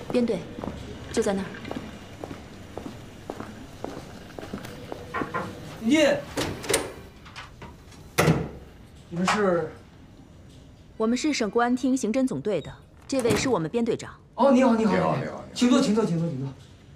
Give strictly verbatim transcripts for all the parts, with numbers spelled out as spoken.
编队，就在那儿。 请进。你们是？ 我们是省公安厅刑侦总队的，这位是我们编队长。 哦，你好，你好， 你好，你好， 请坐，请坐，请坐，请坐。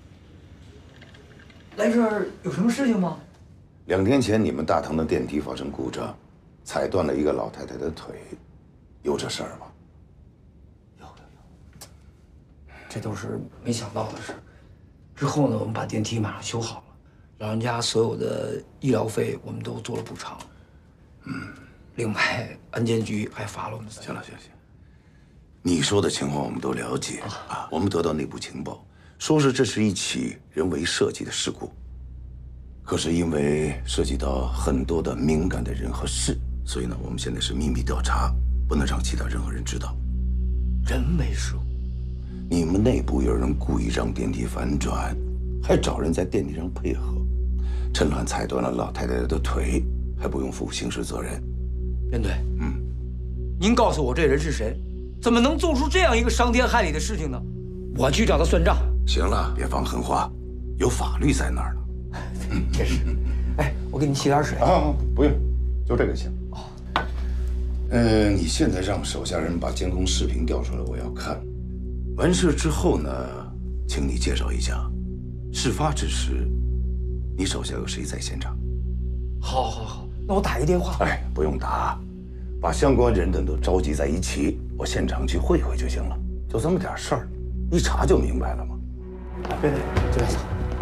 来这儿有什么事情吗？ 两天前你们大堂的电梯发生故障，踩断了一个老太太的腿，有这事儿吗？ 有有有，这都是没想到的事。之后呢，我们把电梯马上修好了，老人家所有的医疗费我们都做了补偿。嗯，另外安监局还罚了我们三。 行了，行行，你说的情况我们都了解啊。我们得到内部情报，说是这是一起人为设计的事故。可是因为涉及到很多的敏感的人和事，所以呢，我们现在是秘密调查，不能让其他任何人知道。 人为事故， 你们内部有人故意让电梯反转，还找人在电梯上配合，趁乱踩断了老太太的腿，还不用负刑事责任。 编队， 嗯， 您告诉我这人是谁？怎么能做出这样一个伤天害理的事情呢？我去找他算账。 行了，别放狠话，有法律在那儿呢。 这是，哎，我给你沏点水啊，不用，就这个行。哦，呃，你现在让手下人把监控视频调出来，我要看。完事之后呢，请你介绍一下，事发之时，你手下有谁在现场？ 好，好，好，那我打一个电话。 哎，不用打，把相关人等都召集在一起，我现场去会会就行了。就这么点事儿，一查就明白了嘛。 哎，别别，这边走。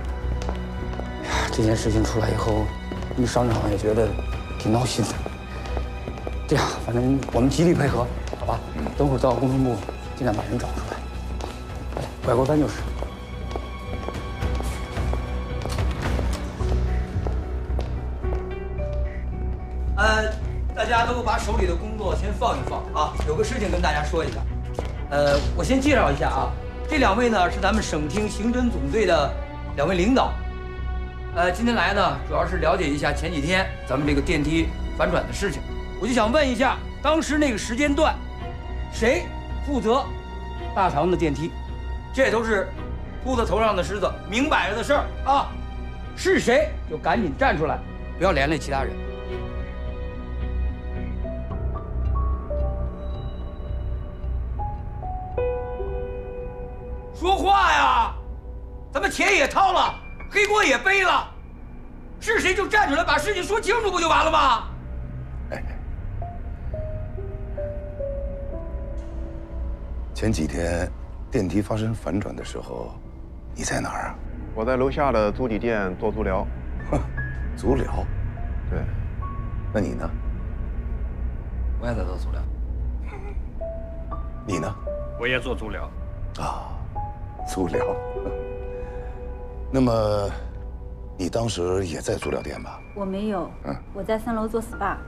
这件事情出来以后，我们商场也觉得挺闹心的。这样，反正我们极力配合，好吧？嗯，等会儿到工程部，尽量把人找出来。哎，拐过弯就是。呃，大家都把手里的工作先放一放啊，有个事情跟大家说一下。呃，我先介绍一下啊，这两位呢是咱们省厅刑侦总队的两位领导。呃，今天来呢，主要是了解一下前几天咱们这个电梯反转的事情。我就想问一下，当时那个时间段，谁负责大堂的电梯？这都是秃子头上的虱子，明摆着的事儿啊！是谁就赶紧站出来，不要连累其他人。说话呀！咱们钱也掏了。黑锅也背了，是谁就站出来把事情说清楚不就完了吗？ 哎，前几天电梯发生反转的时候，你在哪儿啊？ 我在楼下的足底店做足疗。 足疗？ 对。 那你呢？ 我也在做足疗。 你呢？ 我也做足疗。 啊，足疗。那么，你当时也在足疗店吧？ 我没有，嗯，我在三楼做 S P A。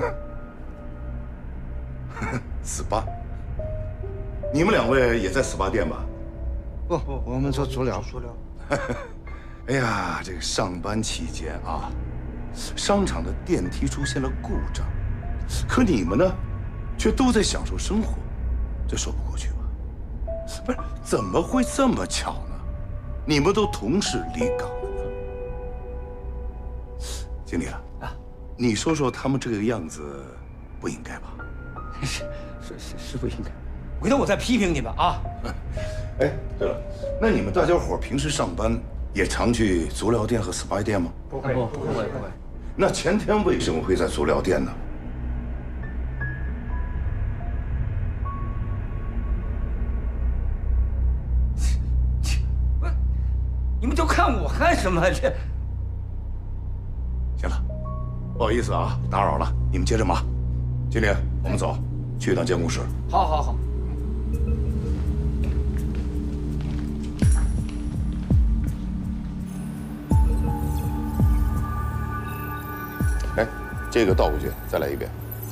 S P A？ 你们两位也在 S P A 店吧？ 不不，我们做足疗。足疗。 哎呀，这个上班期间啊，商场的电梯出现了故障，可你们呢，却都在享受生活，这说不过去吧？不是，怎么会这么巧呢？你们都同时离岗了呢？经理啊，啊，你说说他们这个样子，不应该吧？ 是是是是不应该，回头我再批评你们啊！ 哎，对了，那你们大家伙平时上班也常去足疗店和 S P A 店吗？ 不会，不会，不会。 那前天为什么会在足疗店呢？ 你们都看我干什么？这行了，不好意思啊，打扰了，你们接着忙。经理，我们走，去一趟监控室。 好，好，好。 哎，这个倒过去，再来一遍。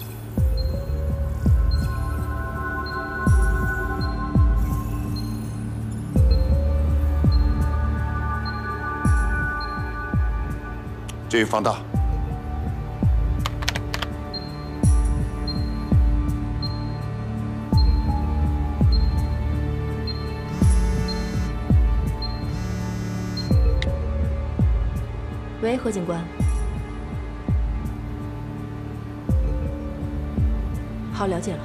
这个放大。 喂，何警官。好，了解了。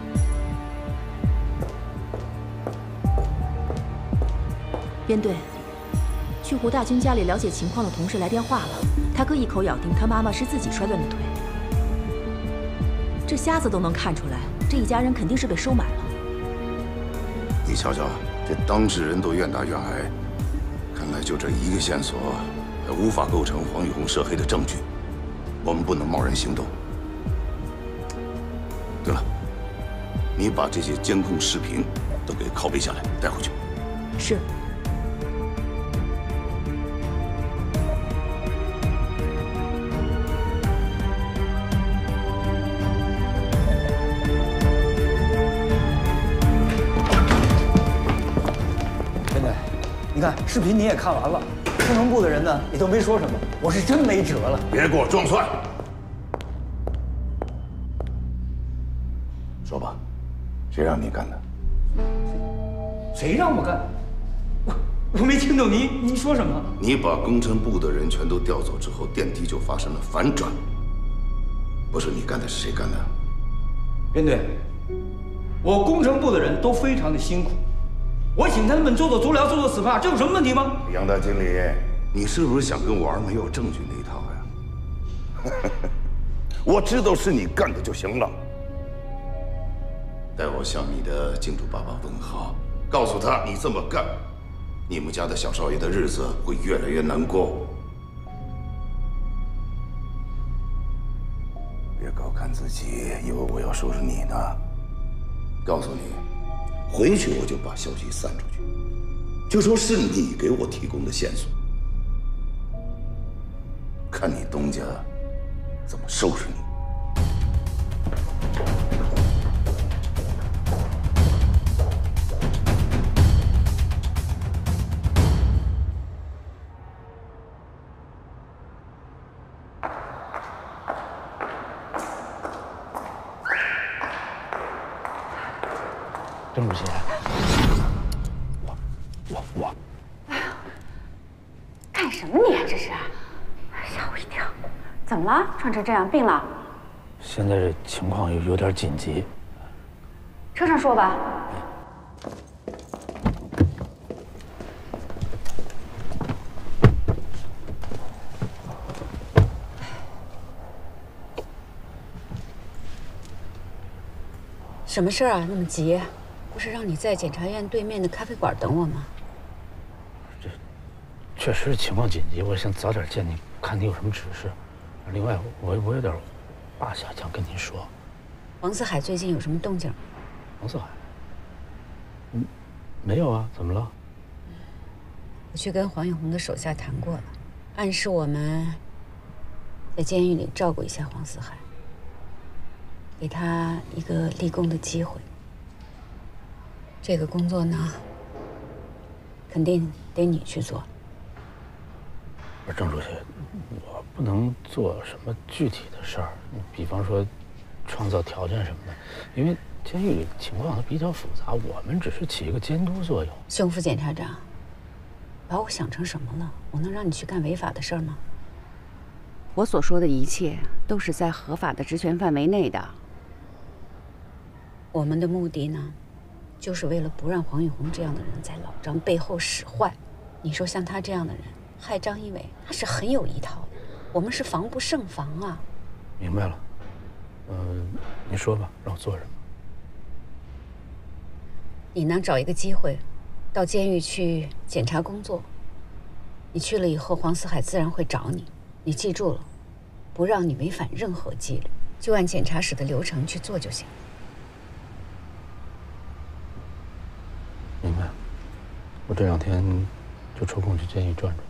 编队，去胡大军家里了解情况的同事来电话了，他哥一口咬定他妈妈是自己摔断的腿。这瞎子都能看出来，这一家人肯定是被收买了。 你瞧瞧，这当事人都愿打愿挨，看来就这一个线索，还无法构成黄玉红涉黑的证据。我们不能贸然行动。对了，你把这些监控视频都给拷贝下来，带回去。 是。 现在，你看视频你也看完了，工程部的人呢也都没说什么，我是真没辙了。 别给我装蒜！说吧，谁让你干的？ 谁让我干？我我没听懂您您说什么？ 你把工程部的人全都调走之后，电梯就发生了反转。不是你干的，是谁干的？ 编队，我工程部的人都非常的辛苦，我请他们做做足疗，做做 S P A， 这有什么问题吗？ 杨大经理，你是不是想跟我玩没有证据那一套呀？我知道是你干的就行了。代我向你的金主爸爸问好，告诉他你这么干，你们家的小少爷的日子会越来越难过。别高看自己，以为我要收拾你呢。告诉你，回去我就把消息散出去，就说是你给我提供的线索，看你东家怎么收拾你。 郑主席，我我我， 哎呀，干什么你啊？这是，吓我一跳！怎么了？穿成这样，病了？ 现在这情况有有点紧急。 车上说吧。什么事儿啊？那么急？不是让你在检察院对面的咖啡馆等我吗？ 这确实情况紧急，我想早点见你，看你有什么指示。另外，我我有点话想想跟您说。 王四海最近有什么动静？ 王四海？嗯，没有啊，怎么了？ 我去跟黄玉红的手下谈过了，暗示我们在监狱里照顾一下黄四海，给他一个立功的机会。这个工作呢，肯定得你去做。 不是郑主席，我不能做什么具体的事儿，比方说创造条件什么的，因为监狱里情况它比较复杂，我们只是起一个监督作用。 熊副检察长，把我想成什么了？我能让你去干违法的事儿吗？ 我所说的一切都是在合法的职权范围内的。 我们的目的呢，就是为了不让黄玉红这样的人在老张背后使坏。你说像他这样的人害张一伟，那是很有一套的。我们是防不胜防啊。 明白了，嗯、呃，你说吧，让我做什么？ 你能找一个机会，到监狱去检查工作。你去了以后，黄四海自然会找你。你记住了，不让你违反任何纪律，就按检察室的流程去做就行。 明白。我这两天就抽空去监狱转转。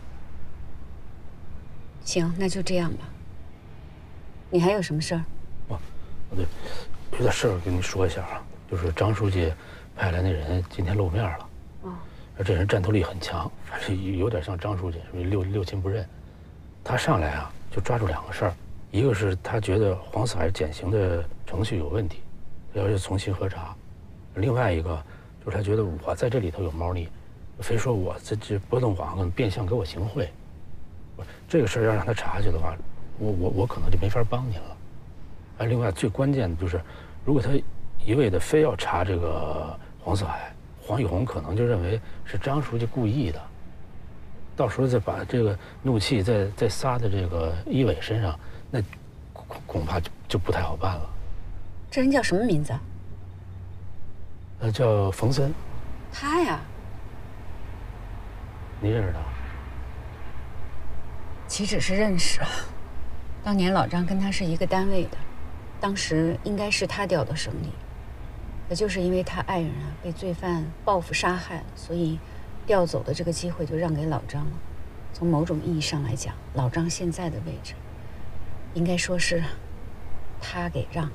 行，那就这样吧。你还有什么事儿？ 哦，对，有点事儿跟你说一下啊，就是张书记派来那人今天露面了。哦。而这人战斗力很强，反正有点像张书记，属于六六亲不认。他上来啊，就抓住两个事儿，一个是他觉得黄四海减刑的程序有问题，要求重新核查；另外一个就是他觉得我在这里头有猫腻，非说我这这波动网可能变相给我行贿。 这个事儿要让他查去的话，我我我可能就没法帮您了。哎，另外最关键的就是，如果他一味的非要查这个黄四海，黄玉红可能就认为是张书记故意的，到时候再把这个怒气再再撒在这个一伟身上，那恐恐怕就就不太好办了。 这人叫什么名字？ 呃，叫冯森。 他呀， 你认识他？ 岂止是认识啊！当年老张跟他是一个单位的，当时应该是他调到省里，可就是因为他爱人啊被罪犯报复杀害了，所以调走的这个机会就让给老张了。从某种意义上来讲，老张现在的位置，应该说是他给让的。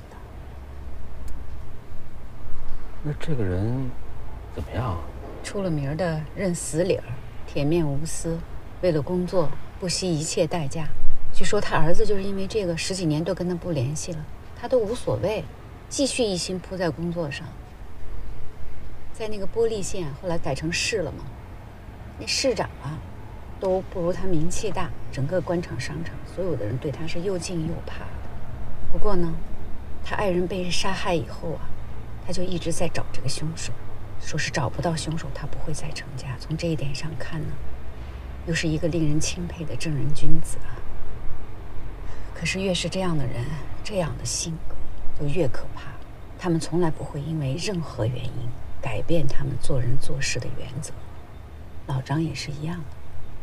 那这个人怎么样？ 出了名的认死理儿，铁面无私，为了工作不惜一切代价。据说他儿子就是因为这个十几年都跟他不联系了，他都无所谓，继续一心扑在工作上。在那个玻璃县后来改成市了嘛，那市长啊都不如他名气大，整个官场商场所有的人对他是又敬又怕的。不过呢，他爱人被杀害以后啊，他就一直在找这个凶手，说是找不到凶手他不会再成家。从这一点上看呢，又是一个令人钦佩的正人君子啊。可是越是这样的人，这样的性格就越可怕。他们从来不会因为任何原因改变他们做人做事的原则。老张也是一样的。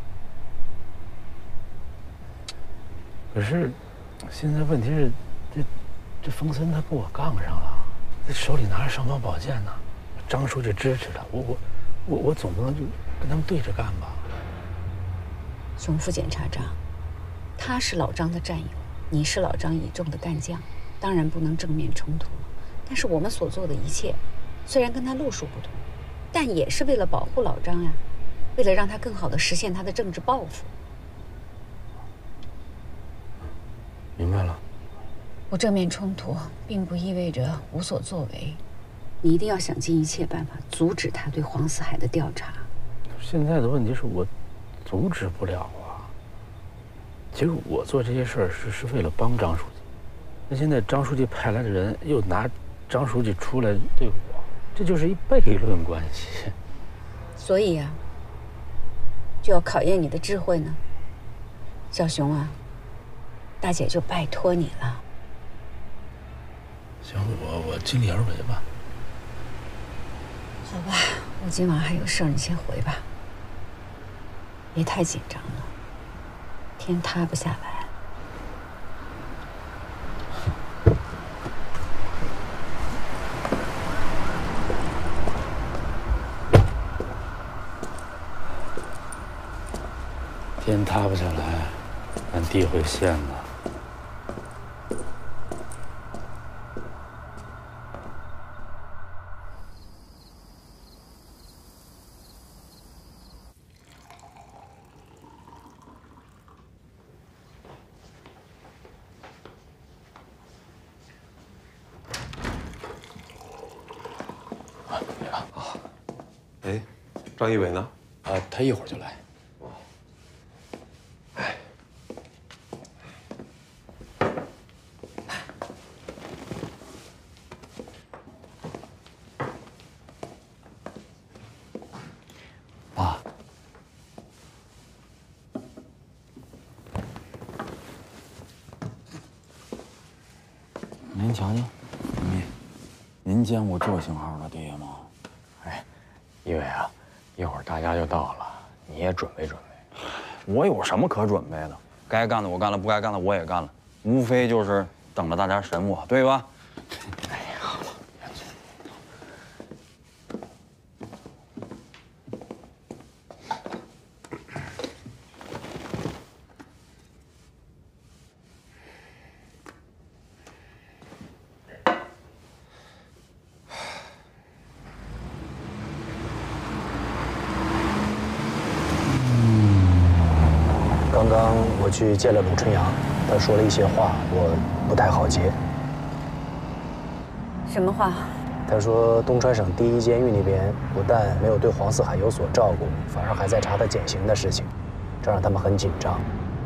可是现在问题是，这这冯森他跟我杠上了，这手里拿着尚方宝剑呢。张书记支持他，我我我我总不能就跟他们对着干吧？ 熊副检察长，他是老张的战友，你是老张倚重的干将，当然不能正面冲突。但是我们所做的一切，虽然跟他路数不同，但也是为了保护老张呀，为了让他更好地实现他的政治抱负。 明白了。 不正面冲突，并不意味着无所作为。你一定要想尽一切办法阻止他对黄四海的调查。 现在的问题是我阻止不了啊。其实我做这些事儿是是为了帮张书记，那现在张书记派来的人又拿张书记出来对我，这就是一悖论关系。 所以呀、啊，就要考验你的智慧呢。小熊啊，大姐就拜托你了。 行，我我尽力而为吧。 好吧，我今晚还有事儿，你先回吧。别太紧张了，天塌不下来。 天塌不下来，俺地会陷的。 哎，张一伟呢？ 啊，他一会儿就来。 哎， 爸， 您瞧瞧，您您见过这型号的爹吗？ 哎，一伟啊，一会儿大家就到了，你也准备准备。 我有什么可准备的？该干的我干了，不该干的我也干了，无非就是等着大家审我，对吧？ 哎呀， 刚刚我去见了鲁春阳，他说了一些话，我不太好接。 什么话？ 他说东川省第一监狱那边不但没有对黄四海有所照顾，反而还在查他减刑的事情，这让他们很紧张。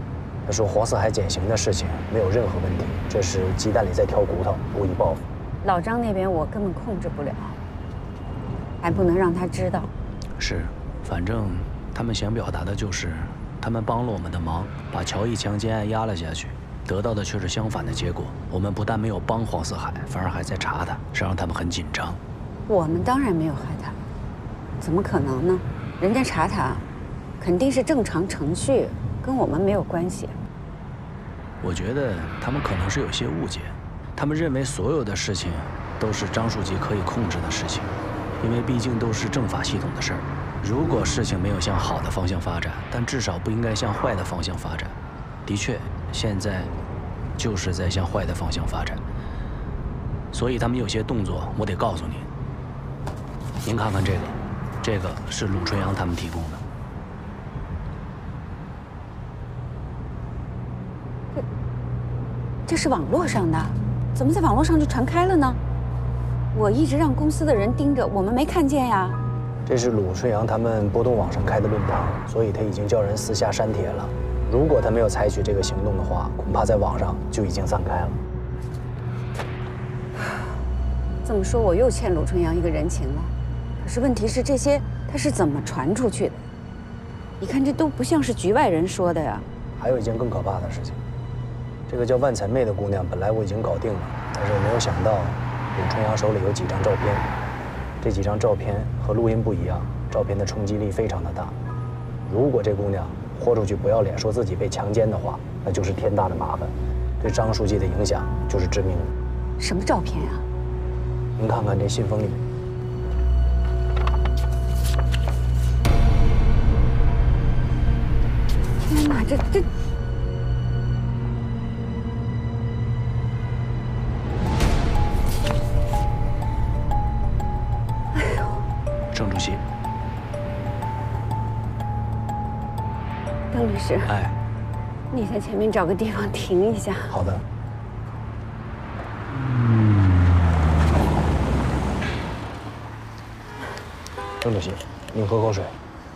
他说黄四海减刑的事情没有任何问题，这是鸡蛋里在挑骨头，故意报复。 老张那边我根本控制不了，还不能让他知道。 是，反正他们想表达的就是，他们帮了我们的忙，把乔毅强奸案压了下去，得到的却是相反的结果。我们不但没有帮黄四海，反而还在查他，这让他们很紧张。 我们当然没有害他，怎么可能呢？人家查他，肯定是正常程序，跟我们没有关系。 我觉得他们可能是有些误解，他们认为所有的事情都是张书记可以控制的事情，因为毕竟都是政法系统的事儿。如果事情没有向好的方向发展，但至少不应该向坏的方向发展。的确，现在就是在向坏的方向发展，所以他们有些动作，我得告诉您。您看看这个，这个是鲁春阳他们提供的。 这是网络上的，怎么在网络上就传开了呢？我一直让公司的人盯着，我们没看见呀。 这是鲁春阳他们波动网上开的论坛，所以他已经叫人私下删帖了。如果他没有采取这个行动的话，恐怕在网上就已经散开了。 这么说，我又欠鲁春阳一个人情了。可是问题是，这些他是怎么传出去的？你看，这都不像是局外人说的呀。 还有一件更可怕的事情。这个叫万彩妹的姑娘，本来我已经搞定了，但是我没有想到，鲁春阳手里有几张照片，这几张照片和录音不一样，照片的冲击力非常的大。如果这姑娘豁出去不要脸说自己被强奸的话，那就是天大的麻烦，对张书记的影响就是致命的。 什么照片啊？ 您看看这信封里面。 天哪，这这。 郑主席， 邓律师， 哎， 你在前面找个地方停一下。 好的。郑主席，您喝口水。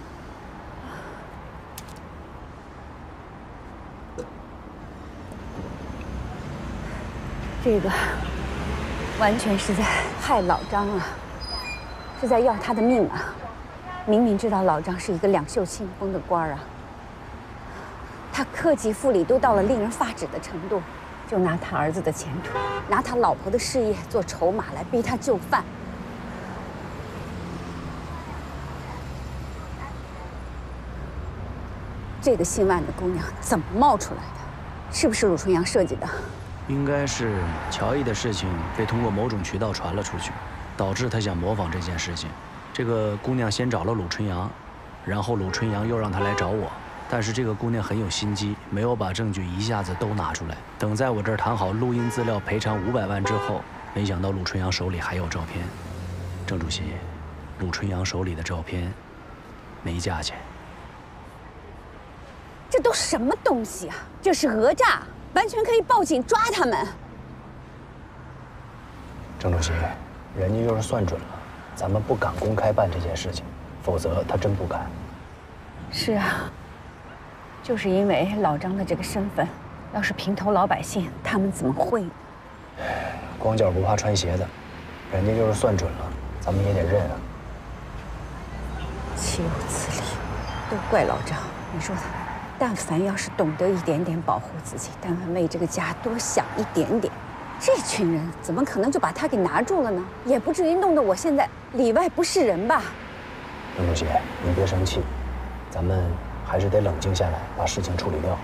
这个完全是在害老张啊！是在要他的命啊！明明知道老张是一个两袖清风的官儿啊，他克己复礼都到了令人发指的程度，就拿他儿子的前途，拿他老婆的事业做筹码来逼他就范。这个姓万的姑娘怎么冒出来的？是不是鲁春阳设计的？ 应该是乔毅的事情被通过某种渠道传了出去。导致他想模仿这件事情，这个姑娘先找了鲁春阳，然后鲁春阳又让她来找我。但是这个姑娘很有心机，没有把证据一下子都拿出来。等在我这儿谈好录音资料赔偿五百万之后，没想到鲁春阳手里还有照片。郑主席，鲁春阳手里的照片没价钱。 这都什么东西啊？这是讹诈，完全可以报警抓他们。 郑主席。人家就是算准了，咱们不敢公开办这件事情，否则他真不敢。 是啊，就是因为老张的这个身份，要是平头老百姓，他们怎么会？ 光脚不怕穿鞋的，人家就是算准了，咱们也得认啊。 岂有此理！都怪老张，你说他，但凡要是懂得一点点保护自己，但凡为这个家多想一点点。这群人怎么可能就把他给拿住了呢？也不至于弄得我现在里外不是人吧？ 郑主席，您别生气，咱们还是得冷静下来，把事情处理掉。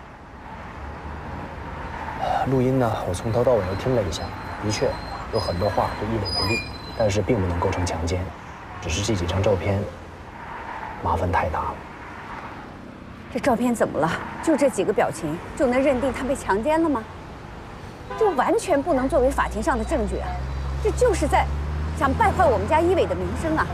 录音呢，我从头到尾都听了一下，的确有很多话都一脸不利，但是并不能构成强奸，只是这几张照片麻烦太大了。 这照片怎么了？就这几个表情就能认定他被强奸了吗？这完全不能作为法庭上的证据啊！这就是在想败坏我们家一伟的名声啊！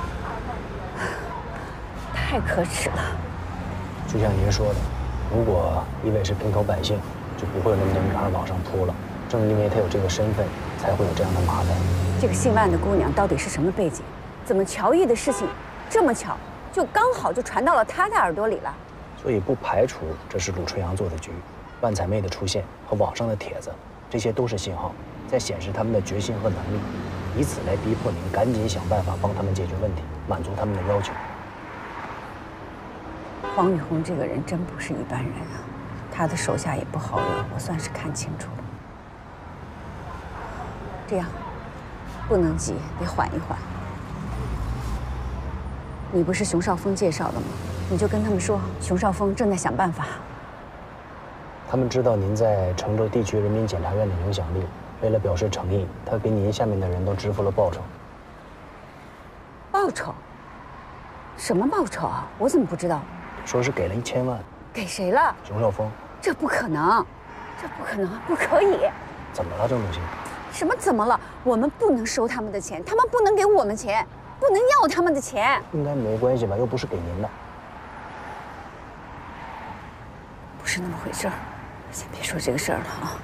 太可耻了。 就像您说的，如果一伟是平头百姓，就不会有那么多女孩往上扑了。正因为他有这个身份，才会有这样的麻烦。 这个姓万的姑娘到底是什么背景？怎么乔毅的事情这么巧，就刚好就传到了他的耳朵里了？ 所以不排除这是鲁春阳做的局。 万彩妹的出现和网上的帖子，这些都是信号，在显示他们的决心和能力，以此来逼迫您赶紧想办法帮他们解决问题，满足他们的要求。 黄雨红这个人真不是一般人啊，他的手下也不好惹，我算是看清楚了。这样，不能急，得缓一缓。你不是熊少峰介绍的吗？你就跟他们说，熊少峰正在想办法。 他们知道您在成州地区人民检察院的影响力，为了表示诚意，他给您下面的人都支付了报酬。 报酬？什么报酬啊？我怎么不知道？ 说是给了一千万。 给谁了？ 熊少峰。 这不可能，这不可能，不可以。 怎么了，郑主席？ 什么怎么了？我们不能收他们的钱，他们不能给我们钱，不能要他们的钱。 应该没关系吧？又不是给您的。 不是那么回事儿，先别说这个事儿了啊。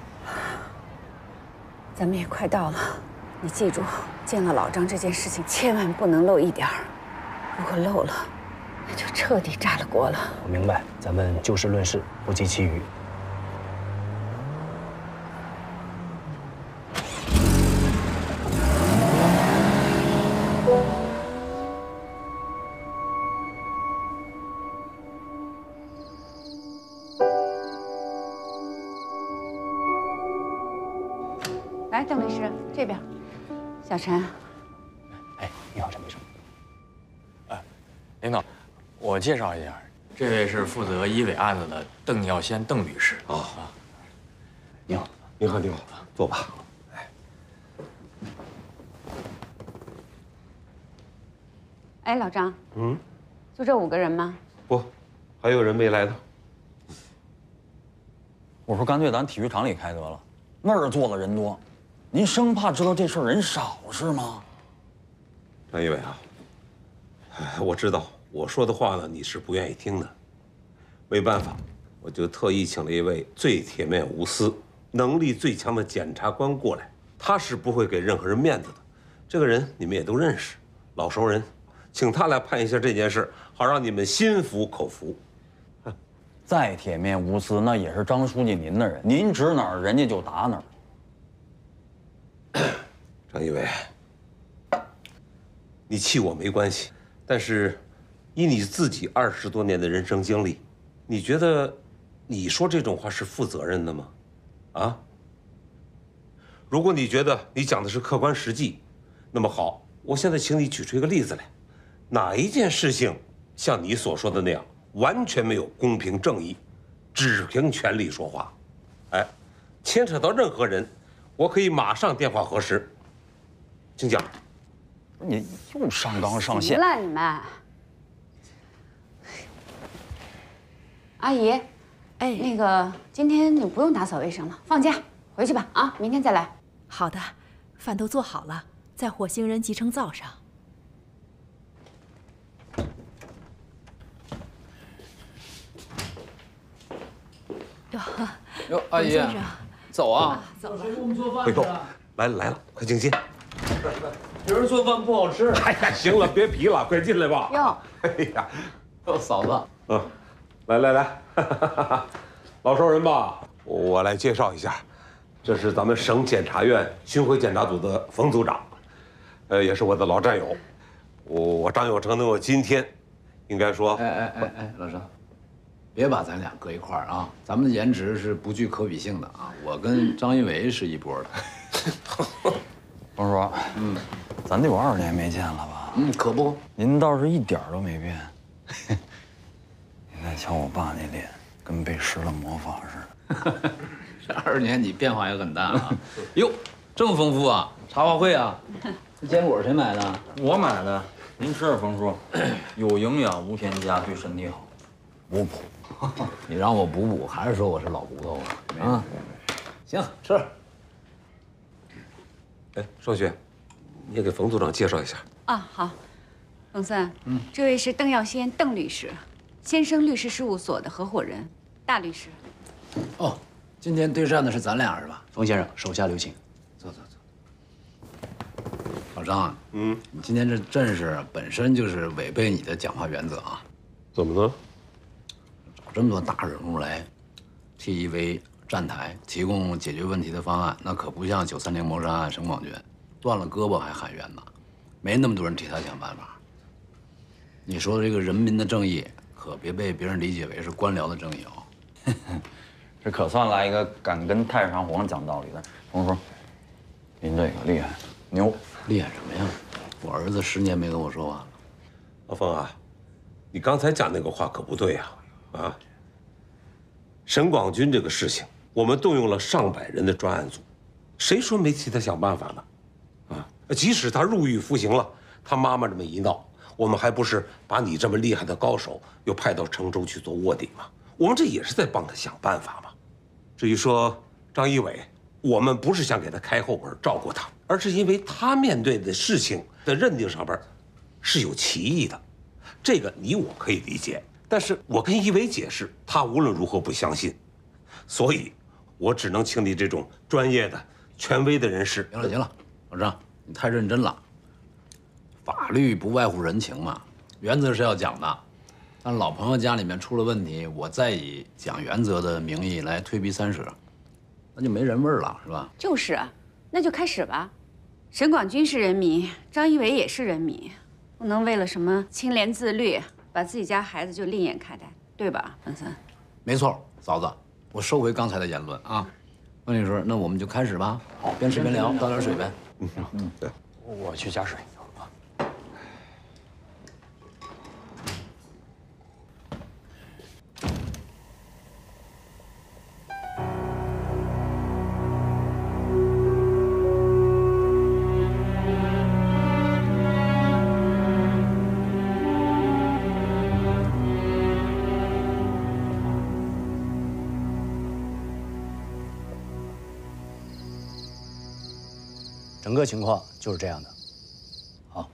咱们也快到了，你记住，见了老张这件事情千万不能漏一点儿，如果漏了，那就彻底炸了锅了。 我明白，咱们就事论事，不计其余。 来，邓律师这边，小陈。 哎，你好，陈秘书。 哎，领导，我介绍一下，这位是负责一伟案子的邓耀先邓律师。 啊啊， 你好，你好，你好，坐吧。哎， 哎，老张， 嗯， 就这五个人吗？ 不，还有人没来呢。 我说干脆咱体育场里开得了，那儿坐的人多，您生怕知道这事儿人少是吗？ 张一伟啊，我知道我说的话呢，你是不愿意听的。没办法，我就特意请了一位最铁面无私、能力最强的检察官过来，他是不会给任何人面子的。这个人你们也都认识，老熟人，请他来判一下这件事，好让你们心服口服。 再铁面无私，那也是张书记您的人，您指哪儿，人家就打哪儿。 张一伟，你气我没关系，但是以你自己二十多年的人生经历，你觉得你说这种话是负责任的吗？啊？如果你觉得你讲的是客观实际，那么好，我现在请你举出一个例子来，哪一件事情像你所说的那样，完全没有公平正义，只凭权力说话？哎，牵扯到任何人，我可以马上电话核实。请讲。 你又上纲上线。 行了，你们。阿姨，哎，那个今天你不用打扫卫生了，放假回去吧啊，明天再来。 好的，饭都做好了，在火星人集成灶上。哟， 哟，阿姨，走啊！ 走了。 回头，来了来了，快请进。 有人做饭不好吃。 哎呀，行了，别皮了，快进来吧。 哟， 哎呀， 哟，嫂子， 嗯，来来来，老熟人吧，我来介绍一下，这是咱们省检察院巡回检查组的冯组长，呃，也是我的老战友。我我张有成能有今天，应该说， 哎哎哎哎，老张，别把咱俩搁一块儿啊，咱们的颜值是不具可比性的啊。我跟张一伟是一波的。 冯叔，嗯，咱得有二十年没见了吧？ 嗯，可不。 您倒是一点都没变。你再瞧我爸那脸，跟被施了魔法似的。这二十年你变化也很大啊。哟，这么丰富啊！茶话会啊？这坚果谁买的？ 我买的。您吃点，冯叔，有营养无添加，对身体好。 补补。你让我补补，还是说我是老骨头啊？啊，行，吃。 哎，少雪，你也给冯组长介绍一下。 啊，好，冯森，嗯，这位是邓耀先邓律师，先生律师事务所的合伙人，大律师。 哦，今天对战的是咱俩是吧？冯先生，手下留情。坐坐坐。老张，嗯，你今天这阵势本身就是违背你的讲话原则啊。 怎么了？ 找这么多大人物来， 替一维站台，提供解决问题的方案，那可不像九三零谋杀案沈广军，断了胳膊还喊冤呢，没那么多人替他想办法。你说的这个人民的正义，可别被别人理解为是官僚的正义哦。 这可算来一个敢跟太上皇讲道理的冯叔，您这个厉害，牛！ 厉害什么呀？我儿子十年没跟我说话了。 老冯啊，你刚才讲那个话可不对呀！啊，沈广军这个事情，我们动用了上百人的专案组，谁说没替他想办法呢？啊，即使他入狱服刑了，他妈妈这么一闹，我们还不是把你这么厉害的高手又派到成州去做卧底吗？我们这也是在帮他想办法嘛。至于说张一伟，我们不是想给他开后门照顾他，而是因为他面对的事情的认定上边是有歧义的，这个你我可以理解。但是我跟一伟解释，他无论如何不相信，所以，我只能请你这种专业的、权威的人士。 行了行了，老张，你太认真了。法律不外乎人情嘛，原则是要讲的。但老朋友家里面出了问题，我再以讲原则的名义来推逼三舍，那就没人味儿了，是吧？ 就是啊，那就开始吧。沈广军是人民，张一伟也是人民，不能为了什么清廉自律，把自己家孩子就另眼看待，对吧，文森？ 没错，嫂子，我收回刚才的言论啊。温律师，那我们就开始吧。好，边吃边聊，倒点水呗。 嗯嗯，对， 我去加水。 整个情况就是这样的。好，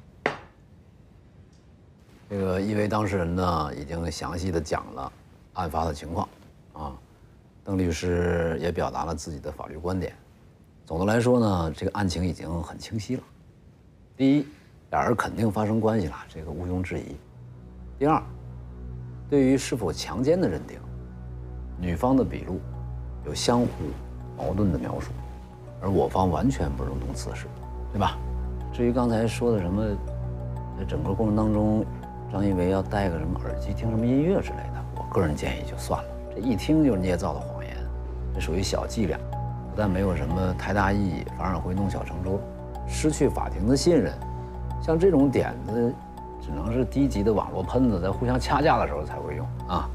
这个一维当事人呢，已经详细的讲了案发的情况，啊，邓律师也表达了自己的法律观点。总的来说呢，这个案情已经很清晰了。第一，俩人肯定发生关系了，这个毋庸置疑。第二，对于是否强奸的认定，女方的笔录有相互矛盾的描述。而我方完全不容动此事，对吧？至于刚才说的什么，在整个过程当中，张一维要戴个什么耳机听什么音乐之类的，我个人建议就算了。这一听就是捏造的谎言，这属于小伎俩，不但没有什么太大意义，反而会弄巧成拙，失去法庭的信任。像这种点子，只能是低级的网络喷子在互相掐架的时候才会用啊。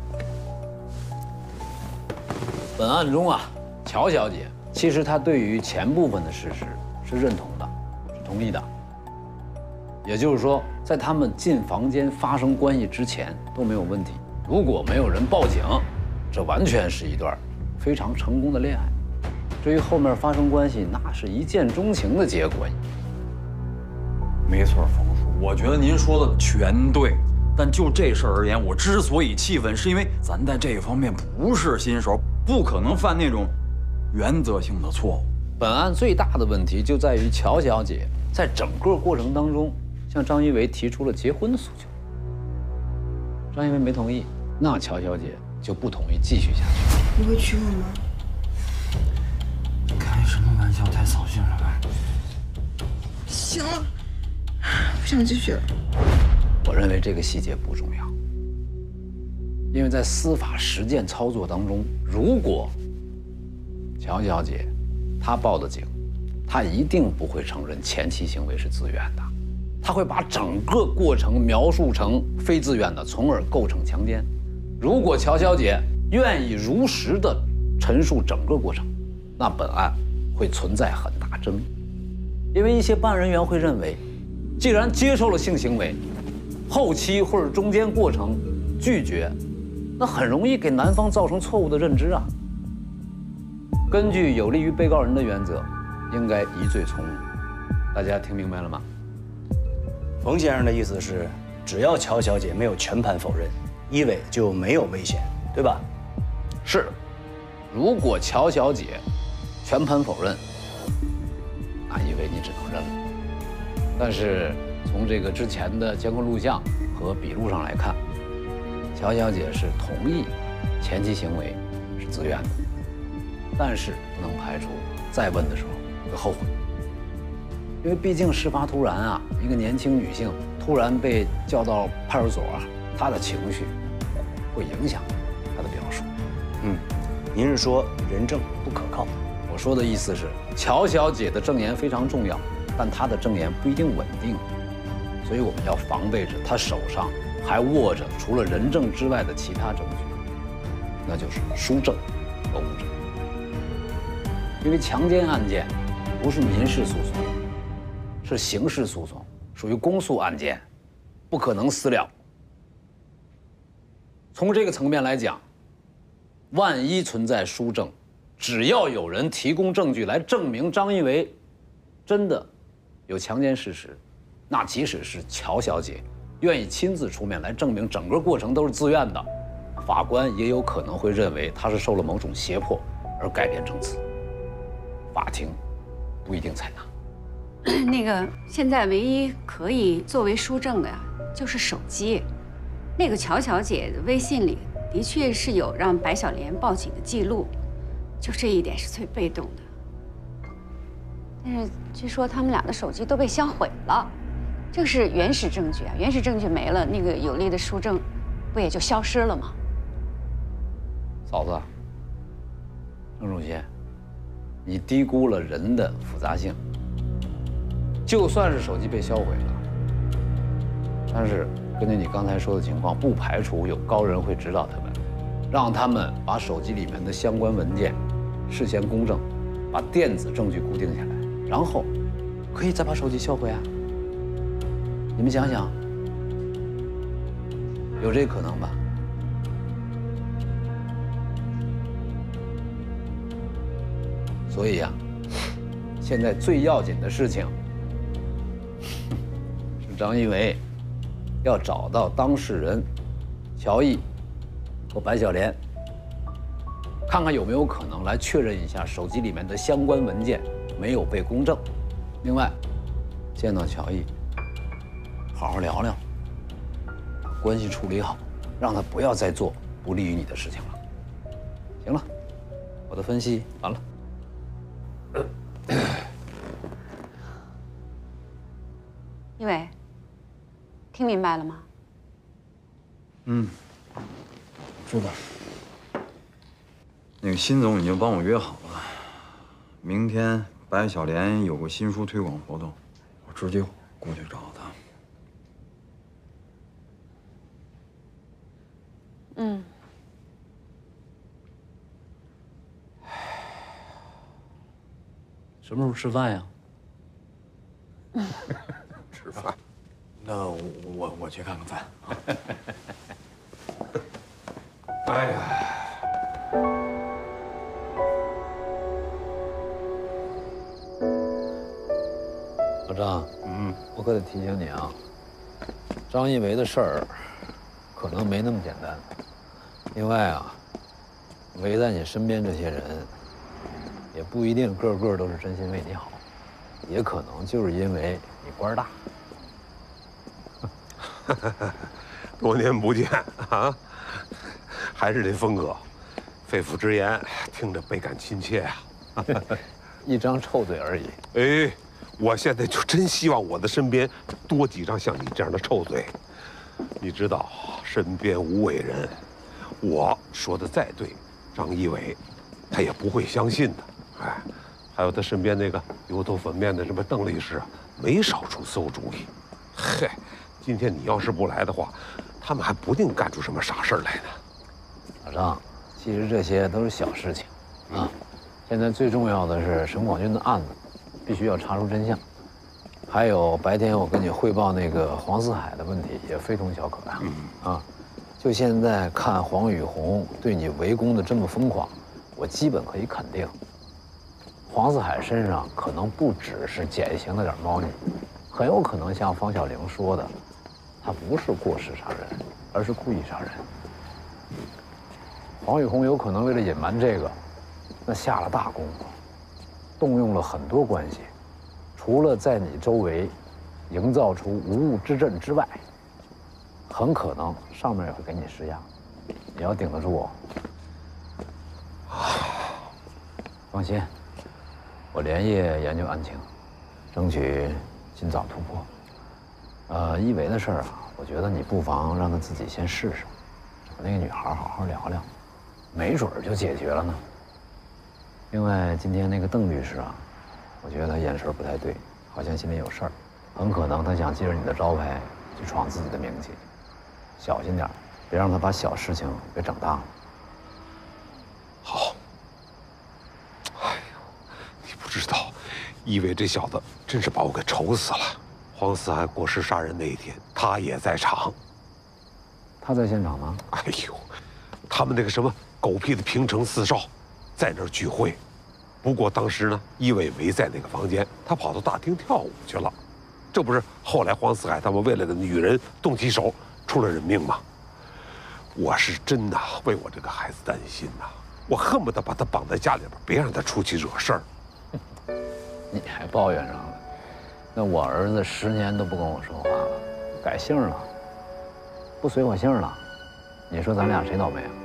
本案中啊，乔小姐。其实他对于前部分的事实是认同的，是同意的。也就是说，在他们进房间发生关系之前都没有问题。如果没有人报警，这完全是一段非常成功的恋爱。至于后面发生关系，那是一见钟情的结果。 没错，冯叔，我觉得您说的全对。但就这事儿而言，我之所以气愤，是因为咱在这个方面不是新手，不可能犯那种原则性的错误。 本案最大的问题就在于乔小姐在整个过程当中向张一维提出了结婚的诉求，张一维没同意，那乔小姐就不同意继续下去。 你会娶我吗？ 开什么玩笑，太扫兴了吧？ 行了，不想继续了。 我认为这个细节不重要，因为在司法实践操作当中，如果乔小姐她报的警，她一定不会承认前期行为是自愿的，她会把整个过程描述成非自愿的，从而构成强奸。如果乔小姐愿意如实的陈述整个过程，那本案会存在很大争议，因为一些办案人员会认为，既然接受了性行为，后期或者中间过程拒绝，那很容易给男方造成错误的认知啊。根据有利于被告人的原则，应该疑罪从无。大家听明白了吗？ 冯先生的意思是，只要乔小姐没有全盘否认，一伟就没有危险，对吧？ 是。如果乔小姐全盘否认，那一伟你只能认了。但是从这个之前的监控录像和笔录上来看，乔小姐是同意前期行为是自愿的，但是不能排除再问的时候会后悔，因为毕竟事发突然啊，一个年轻女性突然被叫到派出所啊，她的情绪会影响她的表述。 嗯，您是说人证不可靠？ 我说的意思是，乔小姐的证言非常重要，但她的证言不一定稳定，所以我们要防备着她手上还握着除了人证之外的其他证据，那就是书证和物证。因为强奸案件不是民事诉讼，是刑事诉讼，属于公诉案件，不可能私了。从这个层面来讲，万一存在书证，只要有人提供证据来证明张一维真的有强奸事实，那即使是乔小姐愿意亲自出面来证明整个过程都是自愿的，法官也有可能会认为她是受了某种胁迫而改变证词，法庭不一定采纳。 那个现在唯一可以作为书证的呀，就是手机。那个乔小姐的微信里的确是有让白小莲报警的记录，就这一点是最被动的。但是据说他们俩的手机都被销毁了，这个是原始证据啊，原始证据没了，那个有力的书证不也就消失了吗？ 嫂子，郑仲贤，你低估了人的复杂性。就算是手机被销毁了，但是根据你刚才说的情况，不排除有高人会指导他们，让他们把手机里面的相关文件事先公证，把电子证据固定下来，然后可以再把手机销毁啊。你们想想，有这可能吧？所以呀、啊，现在最要紧的事情是张一维要找到当事人乔毅和白小莲，看看有没有可能来确认一下手机里面的相关文件没有被公证。另外，见到乔毅，好好聊聊，把关系处理好，让他不要再做不利于你的事情了。行了，我的分析完了。 一伟，听明白了吗？ 嗯，知道。那个辛总已经帮我约好了，明天白小莲有个新书推广活动，我直接过去找他。 嗯。 什么时候吃饭呀？ 吃饭。 那我我去看看饭。 哎呀， 老张，嗯，我可得提醒你啊，张一维的事儿可能没那么简单。另外啊，围在你身边这些人，也不一定个个都是真心为你好，也可能就是因为你官大。 多年不见啊，还是这风格，肺腑之言，听着倍感亲切啊。 一张臭嘴而已。 哎，我现在就真希望我的身边多几张像你这样的臭嘴。你知道，身边无伟人，我说的再对，张一伟，他也不会相信的。哎，还有他身边那个油头粉面的什么邓律师，没少出馊主意。嘿，今天你要是不来的话，他们还不定干出什么傻事来呢。 老张，其实这些都是小事情，啊，现在最重要的是沈广军的案子，必须要查出真相。还有白天我跟你汇报那个黄四海的问题，也非同小可啊。嗯、啊，就现在看黄宇红对你围攻的这么疯狂，我基本可以肯定，黄四海身上可能不只是典型的点猫腻，很有可能像方小玲说的，他不是过失杀人，而是故意杀人。黄宇红有可能为了隐瞒这个，那下了大功夫，动用了很多关系，除了在你周围营造出无物之阵之外，很可能上面也会给你施压，你要顶得住哦。 放心，我连夜研究案情，争取尽早突破。呃，一维的事儿啊，我觉得你不妨让他自己先试试，和那个女孩好好聊聊，没准儿就解决了呢。另外，今天那个邓律师啊，我觉得他眼神不太对，好像心里有事儿，很可能他想借着你的招牌去闯自己的名气，小心点儿，别让他把小事情给整大了。 好。哎呦，你不知道，一伟这小子真是把我给愁死了。黄四海过失杀人那一天，他也在场。 他在现场吗？ 哎呦，他们那个什么狗屁的平城四少，在那儿聚会。不过当时呢，一伟没在那个房间，他跑到大厅跳舞去了。这不是后来黄四海他们为了个女人动起手，出了人命吗？我是真的为我这个孩子担心呐，我恨不得把他绑在家里边，别让他出去惹事儿。 你还抱怨上了？那我儿子十年都不跟我说话了，改姓了，不随我姓了，你说咱俩谁倒霉啊？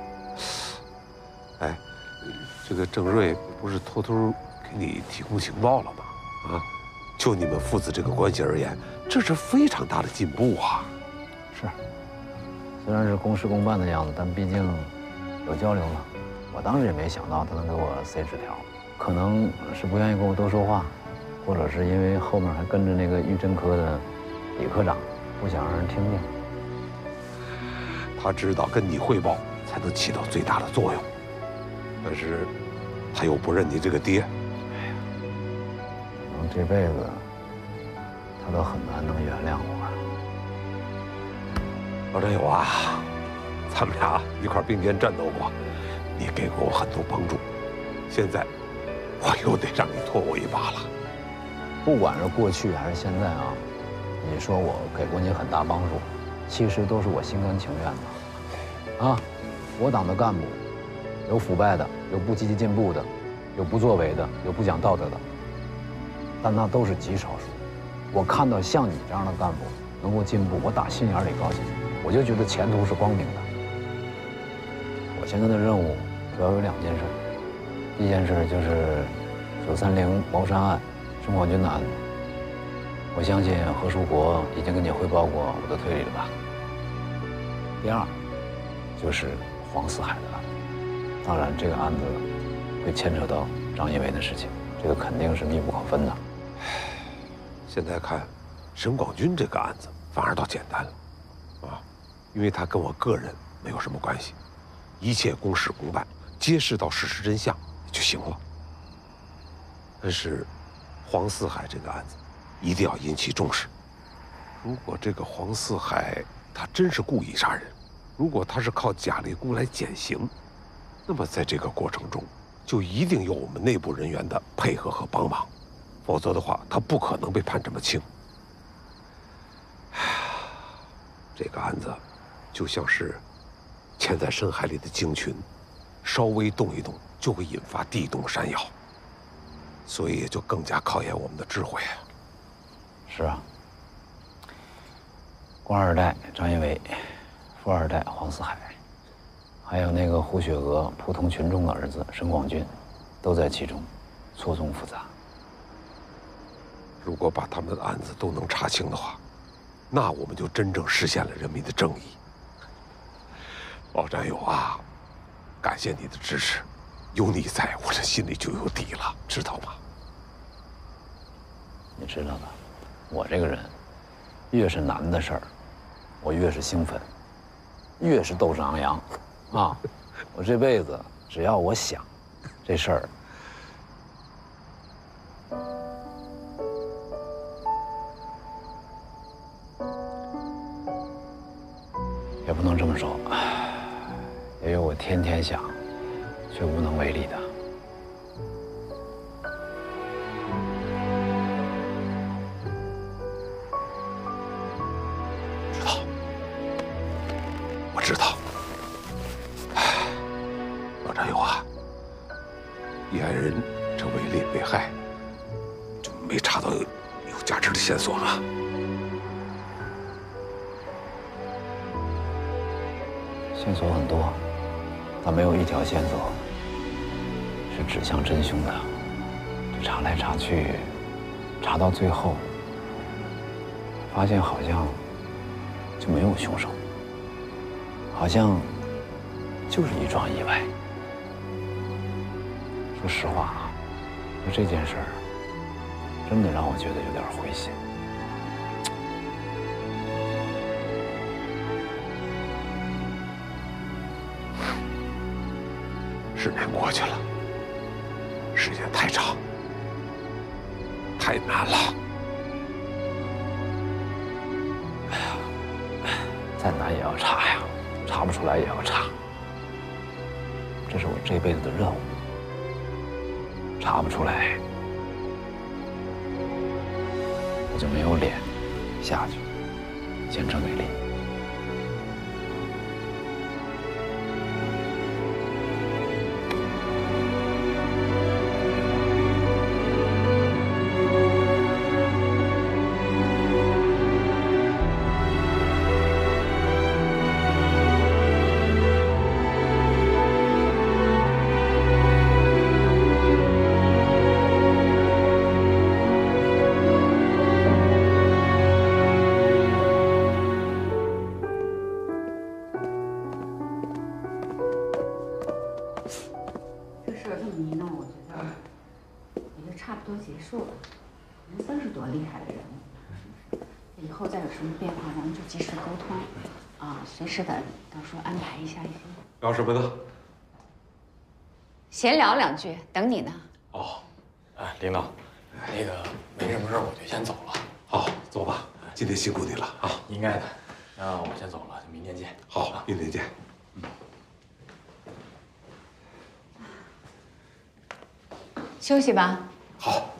哎，这个郑瑞不是偷偷给你提供情报了吗？啊，就你们父子这个关系而言，这是非常大的进步啊。 是，虽然是公事公办的样子，但毕竟有交流了。我当时也没想到他能给我塞纸条，可能是不愿意跟我多说话，或者是因为后面还跟着那个预侦科的李科长，不想让人听见。 他知道跟你汇报才能起到最大的作用，但是他又不认你这个爹。 哎呀，可能这辈子他都很难能原谅我。 老战友啊，咱们俩一块并肩战斗过，你给过我很多帮助，现在我又得让你拖我一把了。 不管是过去还是现在啊，你说我给过你很大帮助，其实都是我心甘情愿的。啊，我党的干部有腐败的，有不积极进步的，有不作为的，有不讲道德的，但那都是极少数。我看到像你这样的干部能够进步，我打心眼里高兴，我就觉得前途是光明的。我现在的任务主要有两件事，第一件事就是九三零谋杀案，申广军的案子。我相信何书国已经跟你汇报过我的推理了吧？第二，就是黄四海的案子。当然，这个案子会牵扯到张一伟的事情，这个肯定是密不可分的。 现在看，沈广军这个案子反而倒简单了，啊，因为他跟我个人没有什么关系，一切公事公办，揭示到事实真相就行了。但是，黄四海这个案子一定要引起重视。如果这个黄四海他真是故意杀人，如果他是靠假立功来减刑，那么在这个过程中就一定有我们内部人员的配合和帮忙，否则的话，他不可能被判这么轻。这个案子就像是潜在深海里的鲸群，稍微动一动就会引发地动山摇，所以也就更加考验我们的智慧。 是啊，官二代张一伟，富二代黄四海，还有那个胡雪娥普通群众的儿子沈广军，都在其中，错综复杂。 如果把他们的案子都能查清的话，那我们就真正实现了人民的正义。老战友啊，感谢你的支持，有你在，我这心里就有底了，知道吗？ 你知道的，我这个人，越是难的事儿，我越是兴奋，越是斗志昂扬，啊，我这辈子只要我想，这事儿。也不能这么说，也有我天天想，却无能为力的。 知道，我知道。唉，老战友啊，易安人这伪劣被害，就没查到有价值的线索吗？ 线索很多，但没有一条线索是指向真凶的。这查来查去，查到最后，发现好像就没有凶手，好像就是一桩意外。说实话啊，就这件事儿，真的让我觉得有点灰心。 十年过去了，时间太长，太难了。 哎呀，再难也要查呀，查不出来也要查，这是我这辈子的任务。查不出来，我就没有脸下去见郑美丽。 束了。人森是多厉害的人物，以后再有什么变化，咱们就及时沟通，啊，随时的到时候安排一下也行。 聊什么呢？ 闲聊两句，等你呢。 哦，哎，领导，那个没什么事儿，我就先走了。 好，走吧，今天辛苦你了啊。 应该的，那我先走了，明天见。 好，明天见。 嗯。 休息吧。 好。